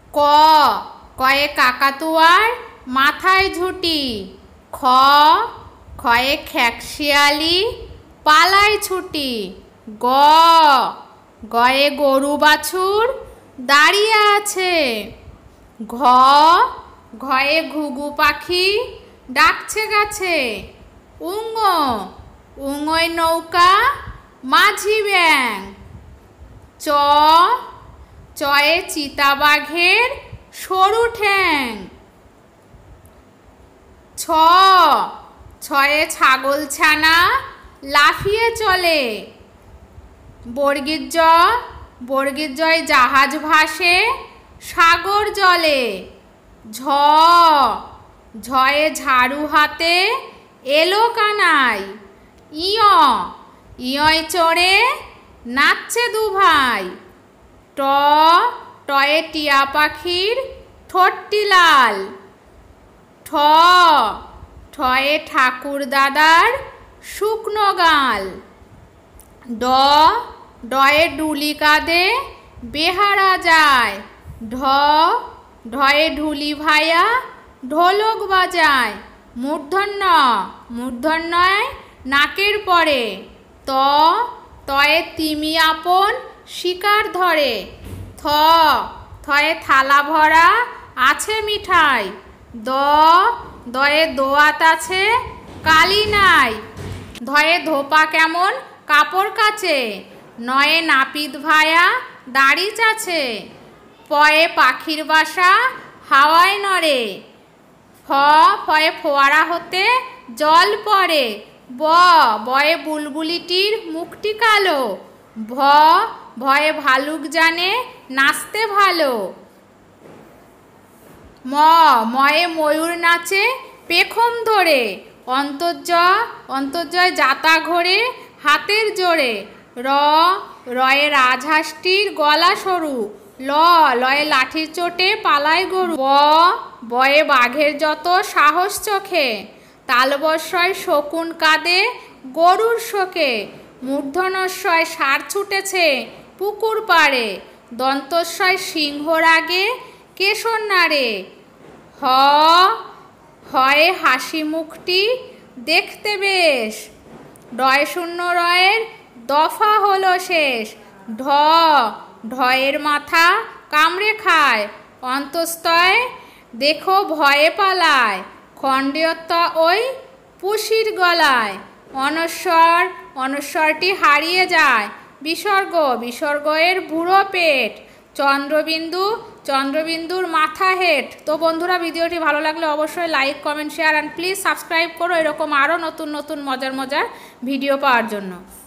ক, কয়ে কাকাতুয়ার মাথায় ঝুঁটি। খ, খয়ে খ্যাকশিয়ালি পালায় ছুটি। গ, গয়ে গরু বাছুর দাঁড়িয়ে আছে। ঘ, ঘয়ে ঘুঘু পাখি ডাকছে গাছে। উঙ, উঙয় নৌকা মাঝি ব্যাং। চ, চয়ে চিতাবাঘের সরু ঠ্যাং। ছ, ছয়ে ছাগল ছানা লাফিয়ে চলে। বর্গীর জ, বর্গীর জয় জাহাজ ভাসে সাগর জলে। ঝ, ঝয়ে ঝাড়ু হাতে এলো কানাই। ইয়, ইয়য় চড়ে নাচছে দুভাই। ট, টয়ে টিয়া পাখির ঠোঁটটি লাল। ঠ, ঠয়ে ঠাকুর দাদার শুকনো গাল। ড, ডয়ে ডুলি কাঁধে বেহারা যায়। ঢ, ঢয়ে ঢুলি ভাইয়া ঢোলক বাজায়। মূর্ধন্য, মূর্ধন্যয় নাকের পরে। ত, তয়ে তিমি আপন শিকার ধরে। থ, থয়ে থালা ভরা আছে মিঠাই। দ, দয়ে দোয়াত আছে কালি নাই। ধয়ে ধোপা কেমন কাপড় কাচে। নয়ে নাপিত ভায়া দাড়ি চাছে। পয়ে পাখির বাসা হাওয়ায় নড়ে। ফ, ফয়ে ফোয়ারা হতে জল পড়ে। ব, বয়ে বুলবুলিটির মুখটি কালো। ভ, ভয়ে ভালুক জানে নাচতে ভালো। ম, ময়ে ময়ূর নাচে পেখম ধরে। অন্তর্জ, অন্তর্জয় যাতা ঘোরে হাতের জোরে। র, রয়ে রাজহাঁসটির গলা সরু। ল, লয়ে লাঠির চোটে পালায় গরু। ব, বয়ে বাঘের যত সাহস চোখে। তালবস্যয় শকুন কাঁদে গরুর শোকে। মূর্ধন্যস্বয় ষাঁড় ছুটেছে পুকুর পাড়ে। দন্তস্বয় সিংহর আগে কেশর নাড়ে। হ, হয়ে হাসি মুখটি দেখতে বেশ। ডয় শূন্য রয়ের দফা হলো শেষ। ঢ, ঢয়ের মাথা কামড়ে খায়। অন্তস্তয় দেখো ভয়ে পালায়। খণ্ডীয়ত্ব ওই পুষির গলায়। অনস্বর, অনস্বরটি হারিয়ে যায়। বিসর্গ, বিসর্গ এর বুড়ো পেট। চন্দ্রবিন্দু, চন্দ্রবিন্দুর মাথা হেট। তো বন্ধুরা, ভিডিওটি ভালো লাগলে অবশ্যই like, comment, share and please subscribe করো এরকম আরও নতুন নতুন মজার মজার ভিডিও পাওয়ার জন্য।